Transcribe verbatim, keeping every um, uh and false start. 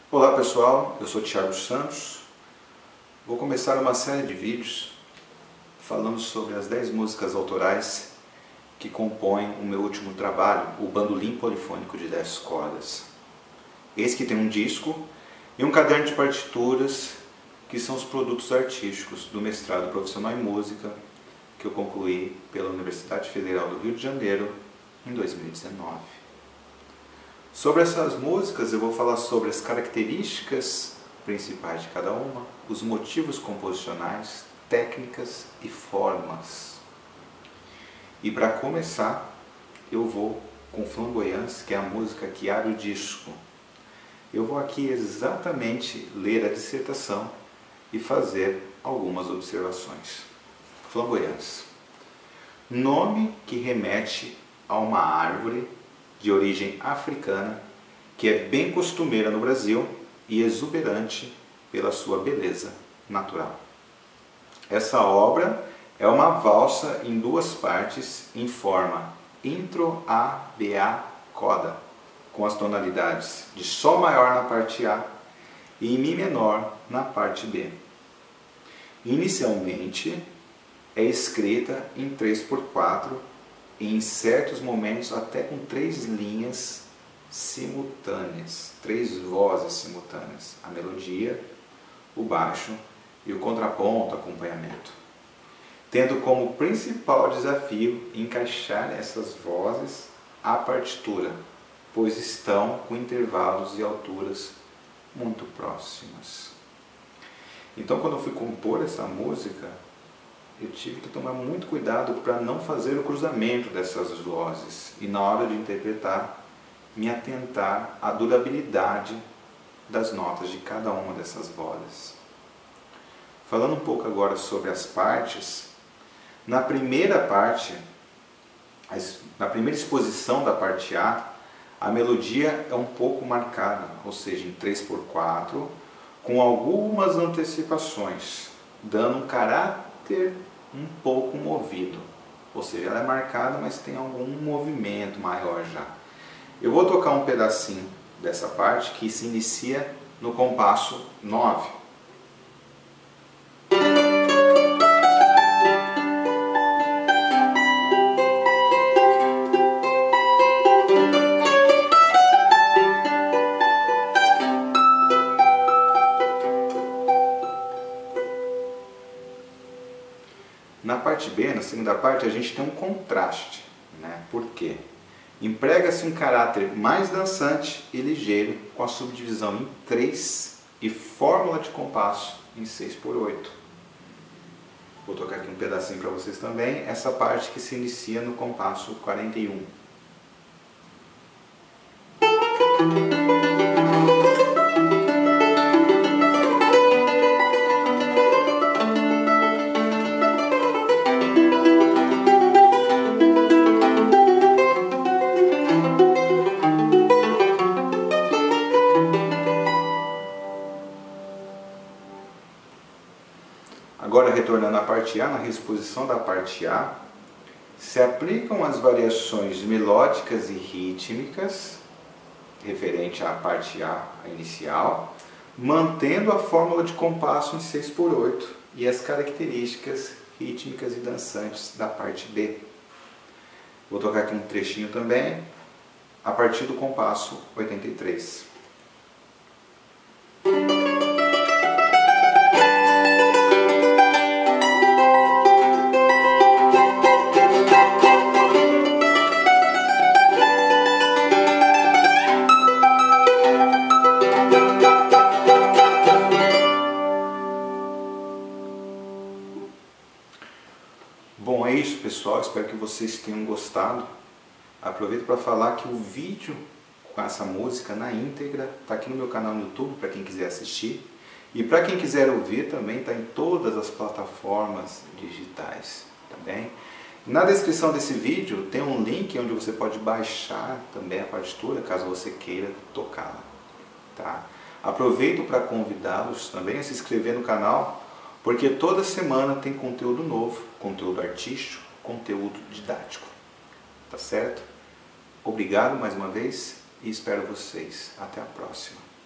Olá pessoal, eu sou Thiago Santos. Vou começar uma série de vídeos falando sobre as dez músicas autorais que compõem o meu último trabalho, o Bandolim Polifônico de dez cordas. Esse que tem um disco e um caderno de partituras, que são os produtos artísticos do mestrado profissional em música que eu concluí pela Universidade Federal do Rio de Janeiro em dois mil e dezenove. Sobre essas músicas eu vou falar sobre as características principais de cada uma, os motivos composicionais, técnicas e formas. E para começar, eu vou com Flamboyance, que é a música que abre o disco. Eu vou aqui exatamente ler a dissertação e fazer algumas observações. Flamboyance. Nome que remete a uma árvore de origem africana, que é bem costumeira no Brasil e exuberante pela sua beleza natural. Essa obra é uma valsa em duas partes em forma intro A B A coda, com as tonalidades de Sol maior na parte A e Mi menor na parte B. Inicialmente é escrita em três por quatro e em certos momentos até com três linhas simultâneas, três vozes simultâneas, a melodia, o baixo e o contraponto, acompanhamento, tendo como principal desafio encaixar essas vozes à partitura, pois estão com intervalos e alturas muito próximas. Então, quando eu fui compor essa música, eu tive que tomar muito cuidado para não fazer o cruzamento dessas vozes e, na hora de interpretar, me atentar à durabilidade das notas de cada uma dessas vozes. Falando um pouco agora sobre as partes, na primeira parte, na primeira exposição da parte A, a melodia é um pouco marcada, ou seja, em três por quatro, com algumas antecipações, dando um caráter um pouco movido, ou seja, ela é marcada, mas tem algum movimento maior já. Eu vou tocar um pedacinho dessa parte que se inicia no compasso nove. Na parte B, na segunda parte, a gente tem um contraste, né? Por quê? Emprega-se um caráter mais dançante e ligeiro com a subdivisão em três e fórmula de compasso em seis por oito. Vou tocar aqui um pedacinho para vocês também, essa parte que se inicia no compasso quarenta e um. Agora, retornando à parte A, na reexposição da parte A, se aplicam as variações melódicas e rítmicas, referente à parte A, a inicial, mantendo a fórmula de compasso em seis por oito e as características rítmicas e dançantes da parte B. Vou tocar aqui um trechinho também, a partir do compasso oitenta e três. Bom, é isso pessoal, espero que vocês tenham gostado. Aproveito para falar que o vídeo com essa música na íntegra está aqui no meu canal no YouTube, para quem quiser assistir. E para quem quiser ouvir também, está em todas as plataformas digitais. Tá bem? Na descrição desse vídeo tem um link onde você pode baixar também a partitura, caso você queira tocá-la. Tá? Aproveito para convidá-los também a se inscrever no canal, porque toda semana tem conteúdo novo, conteúdo artístico, conteúdo didático. Tá certo? Obrigado mais uma vez e espero vocês. Até a próxima.